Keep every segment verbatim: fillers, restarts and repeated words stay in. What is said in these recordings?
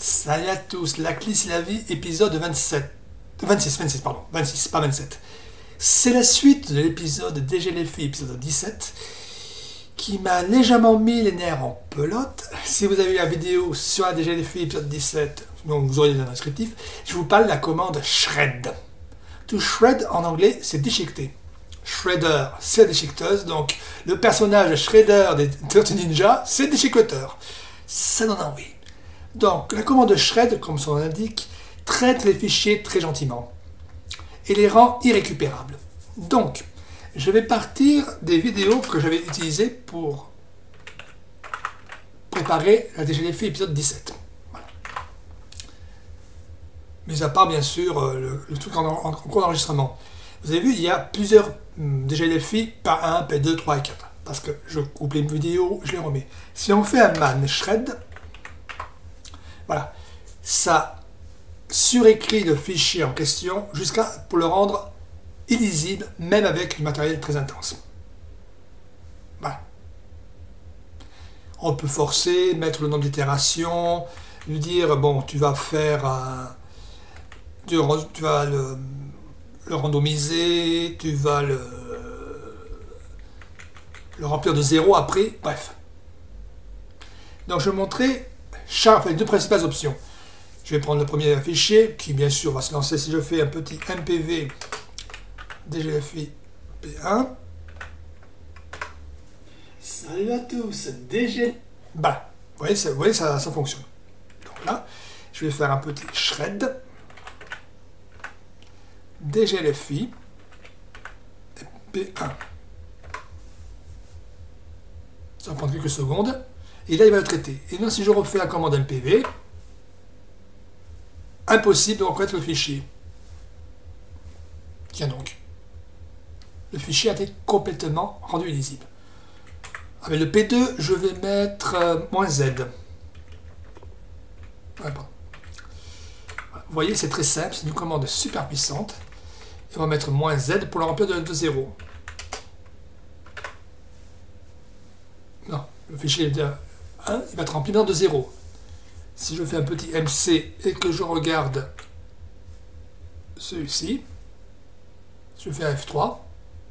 Salut à tous, la clé c'est la vie, épisode vingt-sept. vingt-six, vingt-six, pardon, vingt-six, pas vingt-sept. C'est la suite de l'épisode D G L F I, épisode dix-sept, qui m'a légèrement mis les nerfs en pelote. Si vous avez eu la vidéo sur la D G L F I, épisode dix-sept, donc vous aurez dans le descriptif, je vous parle de la commande shred. To shred en anglais, c'est déchiqueter. Shredder, c'est déchiqueteuse, donc le personnage Shredder des Tortues Ninja, c'est déchiqueteur. Ça donne envie. Donc, la commande shred, comme son nom l'indique, traite les fichiers très gentiment et les rend irrécupérables. Donc, je vais partir des vidéos que j'avais utilisées pour préparer la D G L F I épisode dix-sept. Voilà. Mais à part, bien sûr, le, le truc en, en, en cours d'enregistrement. Vous avez vu, il y a plusieurs hum, D G L F I, par un, P deux, trois et quatre. Parce que je coupe les vidéos, je les remets. Si on fait un man shred, voilà, ça surécrit le fichier en question jusqu'à pour le rendre illisible, même avec du matériel très intense. Voilà. On peut forcer, mettre le nombre d'itérations, lui dire bon, tu vas faire un, tu, tu vas le, le randomiser, tu vas le, le remplir de zéro après, bref. Donc je vais montrer chaque, enfin, les deux principales options. Je vais prendre le premier fichier qui bien sûr va se lancer si je fais un petit M P V D G F I P un. Salut à tous, D G. Bah, vous voyez, ça, vous voyez ça, ça fonctionne. Donc là, je vais faire un petit shred D G L F I P un. Ça va prendre quelques secondes. Et là, il va le traiter. Et là, si je refais la commande M P V, impossible de reconnaître le fichier. Tiens donc. Le fichier a été complètement rendu illisible. Avec le P deux, je vais mettre euh, moins Z. Ouais, bon. Vous voyez, c'est très simple. C'est une commande super puissante. Et on va mettre moins Z pour le remplir de, de zéro. Non, le fichier est de un, il va être rempli de zéro. Si je fais un petit M C et que je regarde celui-ci, je fais un F trois,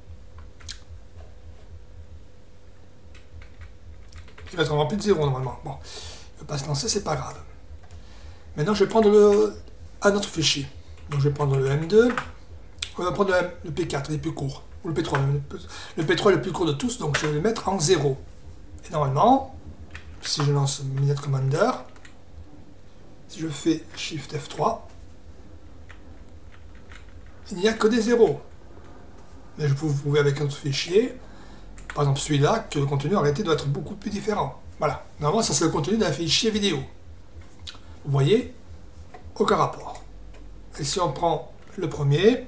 il va être rempli de zéro normalement. Bon, il ne va pas se lancer, c'est pas grave. Maintenant, je vais prendre le, un autre fichier. Donc, je vais prendre le M deux, on va prendre le, le P quatre, il est plus court, ou le P trois. Le P trois est le plus court de tous, donc je vais le mettre en zéro. Et normalement, si je lance Minute Commander, si je fais Shift F trois, il n'y a que des zéros. Mais je peux vous prouver avec un autre fichier, par exemple celui-là, que le contenu en réalité doit être beaucoup plus différent. Voilà. Normalement, ça c'est le contenu d'un fichier vidéo. Vous voyez, aucun rapport. Et si on prend le premier,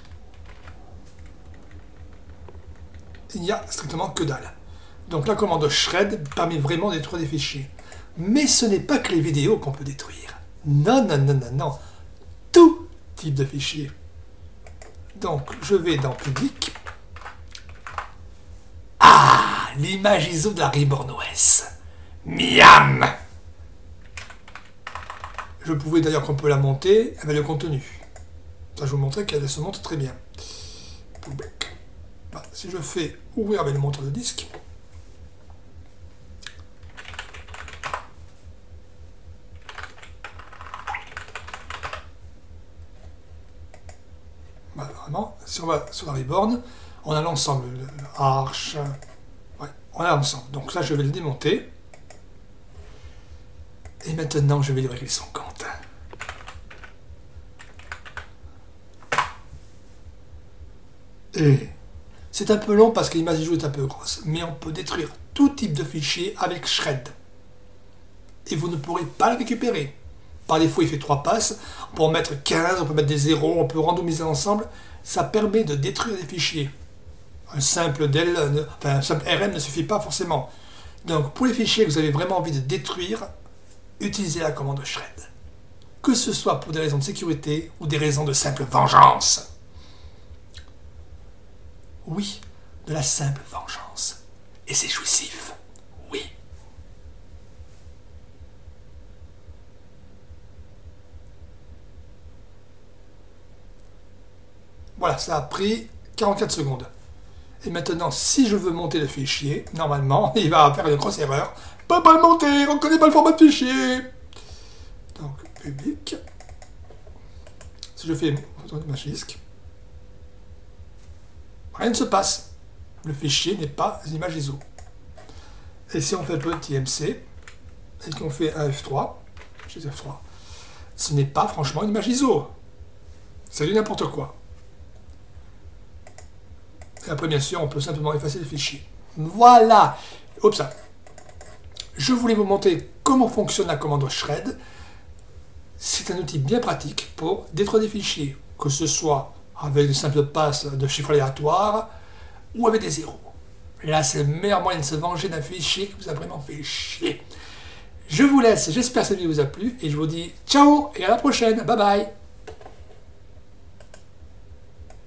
il n'y a strictement que dalle. Donc la commande shred permet vraiment de détruire des fichiers. Mais ce n'est pas que les vidéos qu'on peut détruire. Non, non, non, non, non. Tout type de fichier. Donc je vais dans Public. Ah, l'image I S O de la Reborn O S. Miam. Je pouvais d'ailleurs qu'on peut la monter avec le contenu. Ça, je vous montrais qu'elle se monte très bien. Public. Voilà. Si je fais ouvrir avec le monteur de disque, voilà, vraiment, si on va sur la Reborn, on a l'ensemble, Arch, ouais, on a l'ensemble. Donc là, je vais le démonter. Et maintenant, je vais lui régler son compte. Et c'est un peu long parce que l'image I S O est un peu grosse, mais on peut détruire tout type de fichier avec shred. Et vous ne pourrez pas le récupérer. Par défaut, il fait trois passes. On peut en mettre quinze, on peut mettre des zéros, on peut randomiser ensemble. Ça permet de détruire des fichiers. Un simple del, enfin, un simple R M ne suffit pas forcément. Donc, pour les fichiers que vous avez vraiment envie de détruire, utilisez la commande shred. Que ce soit pour des raisons de sécurité ou des raisons de simple vengeance. Oui, de la simple vengeance. Et c'est jouissif. Oui. Voilà, ça a pris quarante-quatre secondes. Et maintenant, si je veux monter le fichier, normalement, il va faire une grosse erreur. Pas pas le monter, on ne connaît pas le format de fichier. Donc, public. Si je fais machisque, rien ne se passe. Le fichier n'est pas une image I S O. Et si on fait le petit M C, et qu'on fait un F trois, chez F trois, ce n'est pas franchement une image I S O. C'est du n'importe quoi. Et après, bien sûr, on peut simplement effacer le fichier. Voilà. Oups. Je voulais vous montrer comment fonctionne la commande shred. C'est un outil bien pratique pour détruire des fichiers, que ce soit avec de simples passes de chiffres aléatoires ou avec des zéros. Là, c'est le meilleur moyen de se venger d'un fichier qui vous a vraiment fait chier. Je vous laisse, j'espère que cette vidéo vous a plu et je vous dis ciao et à la prochaine. Bye bye.